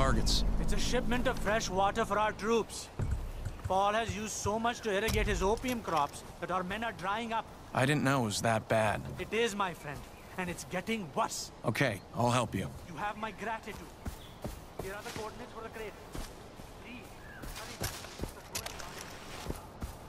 targets? It's a shipment of fresh water for our troops. Paul has used so much to irrigate his opium crops that our men are drying up. I didn't know it was that bad. It is, my friend, and it's getting worse. Okay, I'll help you. You have my gratitude. Here are the coordinates for the crate. Please, hurry back. The going on.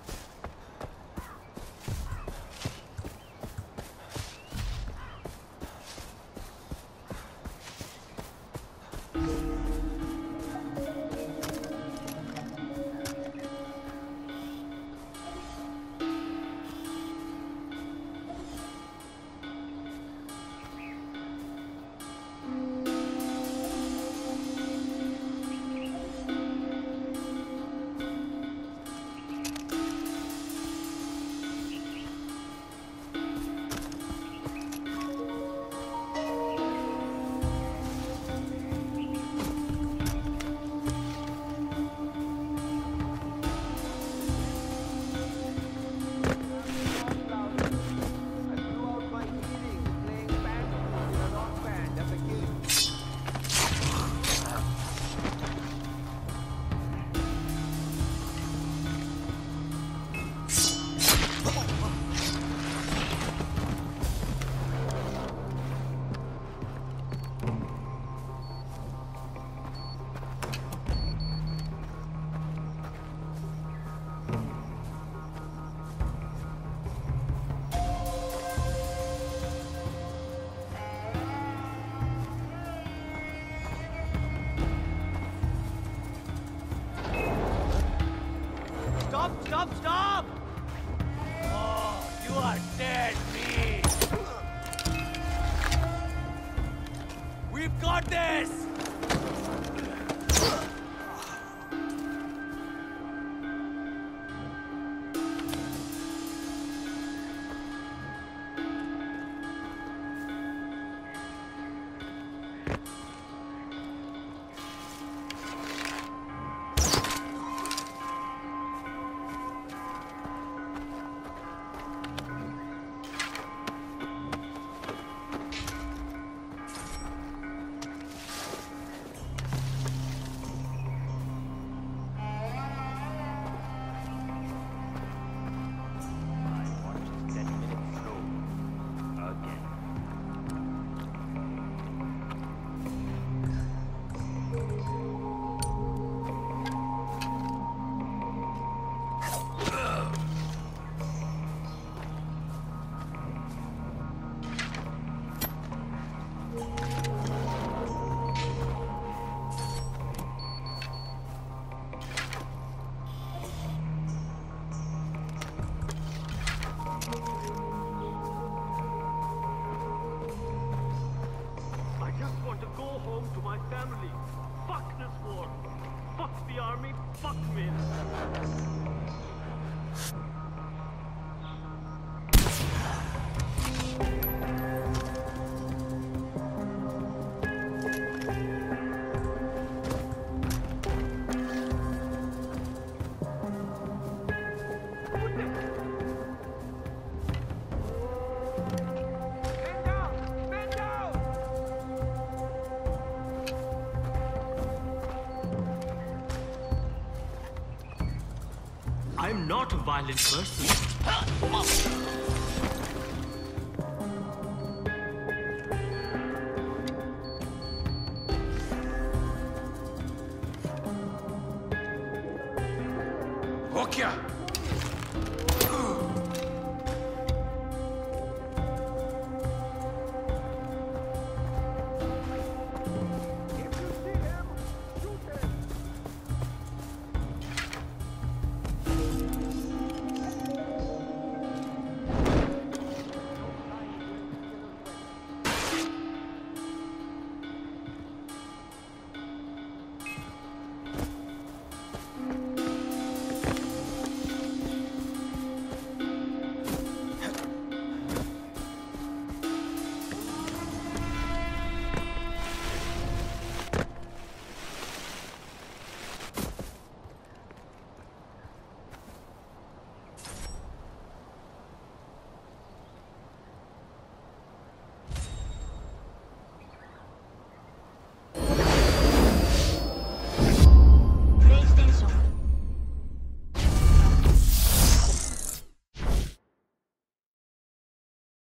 Stop! Oh, you are dead, me! We've got this! Fuck me. I'm not a violent person. Okya!